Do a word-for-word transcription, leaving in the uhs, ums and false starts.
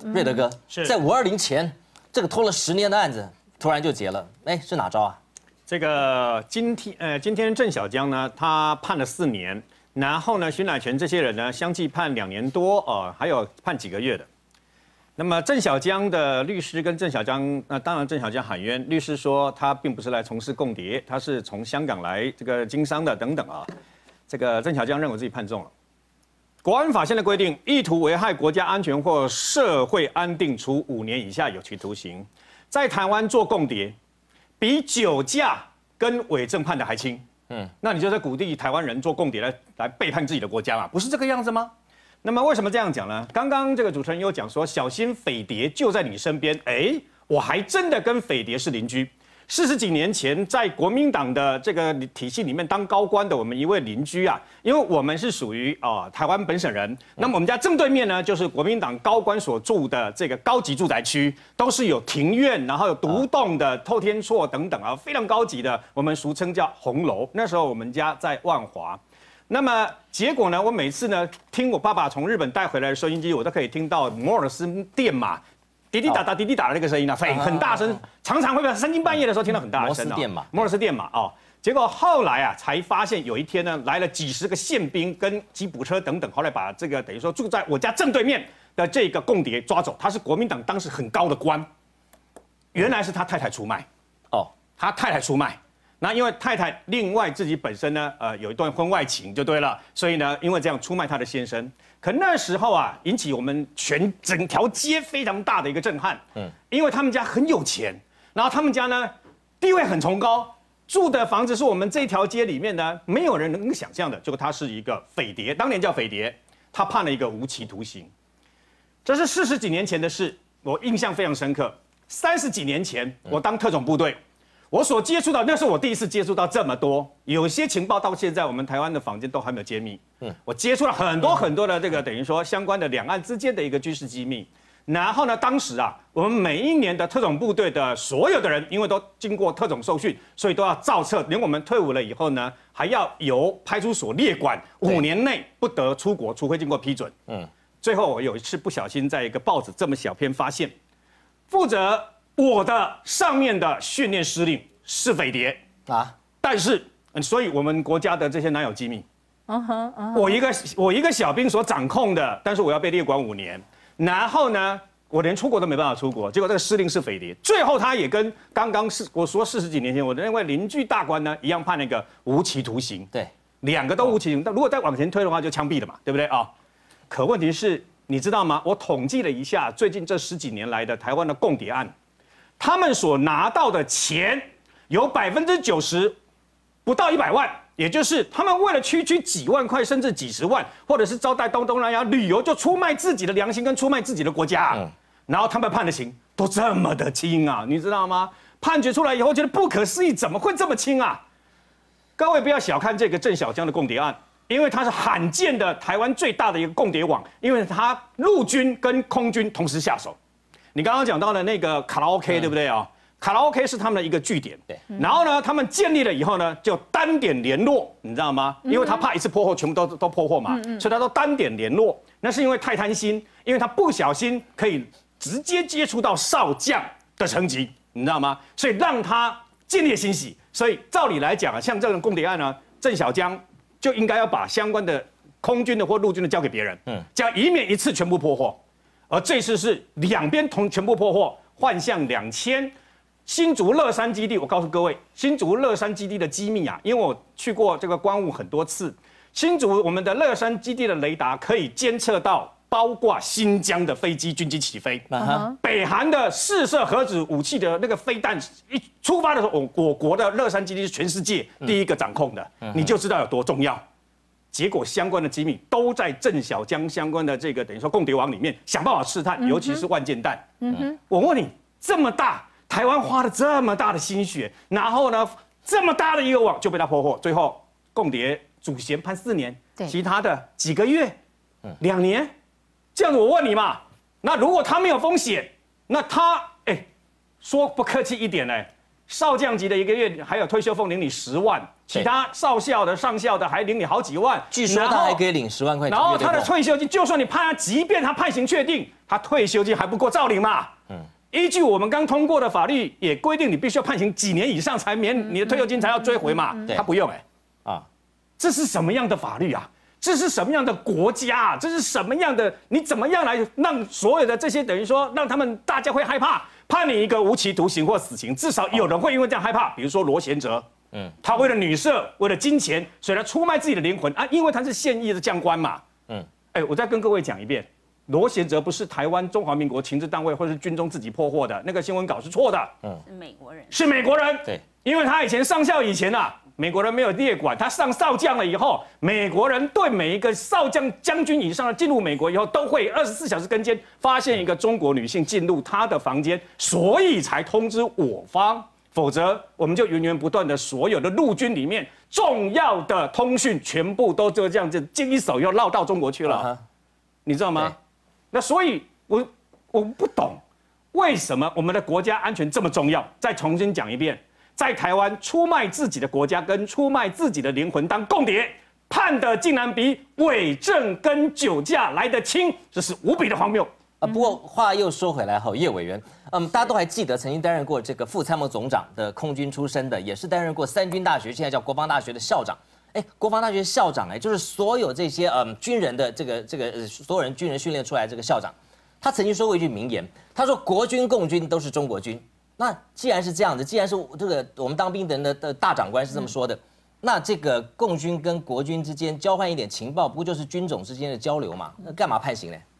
瑞德哥，在五二零前，这个拖了十年的案子突然就结了，哎，是哪招啊？ 这个今天呃，今天郑小江呢，他判了四年，然后呢，徐乃全这些人呢，相继判两年多哦、呃，还有判几个月的。那么郑小江的律师跟郑小江，那当然郑小江喊冤，律师说他并不是来从事共谍，他是从香港来这个经商的等等啊。这个郑小江认为自己判中了。国安法现在规定，意图危害国家安全或社会安定，处五年以下有期徒刑。在台湾做共谍，比酒驾跟伪证判的还轻。嗯，那你就在鼓励台湾人做共谍来来背叛自己的国家嘛？不是这个样子吗？那么为什么这样讲呢？刚刚这个主持人有讲说，小心匪谍就在你身边。哎，我还真的跟匪谍是邻居。四十几年前，在国民党的这个体系里面当高官的我们一位邻居啊，因为我们是属于啊、呃、台湾本省人，那么我们家正对面呢，就是国民党高官所住的这个高级住宅区，都是有庭院，然后有独栋的透天厝等等啊，非常高级的，我们俗称叫红楼。那时候我们家在万华。那么结果呢？我每次呢听我爸爸从日本带回来的收音机，我都可以听到摩尔斯电码滴滴答答、滴滴答的那个声音啊，很很大声，常常会在三更半夜的时候听到很大的声音。摩尔斯电码，摩尔斯电码哦。结果后来啊，才发现有一天呢，来了几十个宪兵跟吉普车等等，后来把这个等于说住在我家正对面的这个共谍抓走，他是国民党当时很高的官，原来是他太太出卖。哦，他太太出卖。那因为太太另外自己本身呢，呃，有一段婚外情就对了，所以呢，因为这样出卖她的先生。可那时候啊，引起我们全整条街非常大的一个震撼。嗯，因为他们家很有钱，然后他们家呢地位很崇高，住的房子是我们这条街里面呢没有人能想象的。结果他是一个匪谍，当年叫匪谍，他判了一个无期徒刑。这是四十几年前的事，我印象非常深刻。三十几年前，我当特种部队。我所接触到，那是我第一次接触到这么多，有些情报到现在我们台湾的坊间都还没有揭秘。嗯，我接触了很多很多的这个等于说相关的两岸之间的一个军事机密。然后呢，当时啊，我们每一年的特种部队的所有的人，因为都经过特种受训，所以都要造册。连我们退伍了以后呢，还要由派出所列管，五年内不得出国，除非经过批准。嗯，最后我有一次不小心在一个报纸这么小篇发现，负责我的上面的训练司令是匪谍啊，但是，所以我们国家的这些哪有机密？嗯哼，我一个我一个小兵所掌控的，但是我要被列管五年，然后呢，我连出国都没办法出国，结果这个司令是匪谍，最后他也跟刚刚是我说四十几年前我的那位邻居大官呢一样判那个无期徒刑，对，两个都无期徒刑，但如果再往前推的话就枪毙了嘛，对不对啊？可问题是，你知道吗？我统计了一下，最近这十几年来的台湾的共谍案。他们所拿到的钱有百分之九十不到一百万，也就是他们为了区区几万块，甚至几十万，或者是招待东东南亚旅游，就出卖自己的良心跟出卖自己的国家。嗯，然后他们判的刑都这么的轻啊，你知道吗？判决出来以后，觉得不可思议，怎么会这么轻啊？各位不要小看这个郑小江的共谍案，因为它是罕见的台湾最大的一个共谍网，因为它陆军跟空军同时下手。你刚刚讲到的那个卡拉 OK， 对不对啊？嗯，卡拉 OK 是他们的一个据点，对。然后呢，他们建立了以后呢，就单点联络，你知道吗？因为他怕一次破获，全部都都破获嘛，嗯嗯，所以他都单点联络。那是因为太贪心，因为他不小心可以直接接触到少将的层级，你知道吗？所以让他见猎欣喜。所以照理来讲啊，像这种共谍案呢，郑小江就应该要把相关的空军的或陆军的交给别人，嗯，这样以免一次全部破获。而这次是两边同全部破获，幻象两千。新竹乐山基地，我告诉各位，新竹乐山基地的机密啊，因为我去过这个关务很多次，新竹我们的乐山基地的雷达可以监测到包括新疆的飞机军机起飞， uh-huh. 北韩的试射核子武器的那个飞弹一出发的时候，我我国的乐山基地是全世界第一个掌控的，嗯，你就知道有多重要。结果相关的机密都在郑小江相关的这个等于说共谍网里面想办法试探，尤其是万箭弹。嗯哼，我问你，这么大，台湾花了这么大的心血，然后呢，这么大的一个网就被他破获，最后共谍主嫌判四年，其他的几个月、两年，这样子我问你嘛，那如果他没有风险，那他哎，说不客气一点呢， 少将级的一个月还有退休俸领你十万，其他少校的、上校的还领你好几万。 据说他还可以领十万块。 然后他的退休金，就算你判他，即便他判刑确定，他退休金还不够照领嘛？嗯。依据我们刚通过的法律，也规定你必须要判刑几年以上才免你的退休金才要追回嘛。他不用哎。啊，这是什么样的法律啊？这是什么样的国家啊？这是什么样的？你怎么样来让所有的这些等于说让他们大家会害怕？判你一个无期徒刑或死刑，至少有人会因为这样害怕。比如说罗贤哲，嗯，他为了女色，为了金钱，所以他出卖自己的灵魂啊，因为他是现役的将官嘛，嗯，哎，我再跟各位讲一遍，罗贤哲不是台湾中华民国情治单位或是军中自己破获的，那个新闻稿是错的，嗯，是美国人，是美国人，对，因为他以前上校以前啊。美国人没有列管，他上少将了以后，美国人对每一个少将、将军以上的进入美国以后，都会二十四小时跟监，发现一个中国女性进入他的房间，所以才通知我方，否则我们就源源不断的所有的陆军里面重要的通讯全部都就这样子经一手又绕到中国去了， uh huh. 你知道吗？那所以我我不懂为什么我们的国家安全这么重要，再重新讲一遍。在台湾出卖自己的国家跟出卖自己的灵魂当共谍，判的竟然比伪证跟酒驾来得轻，这是无比的荒谬。 啊，不过话又说回来哈，叶委员，嗯，大家都还记得曾经担任过这个副参谋总长的空军出身的，也是担任过三军大学，现在叫国防大学的校长。哎，国防大学校长哎，就是所有这些嗯军人的这个这个、呃、所有人军人训练出来的这个校长，他曾经说过一句名言，他说国军共军都是中国军。那既然是这样子，既然是这个我们当兵的人的的大长官是这么说的，嗯、那这个共军跟国军之间交换一点情报，不就是军种之间的交流嘛？那干嘛判刑呢？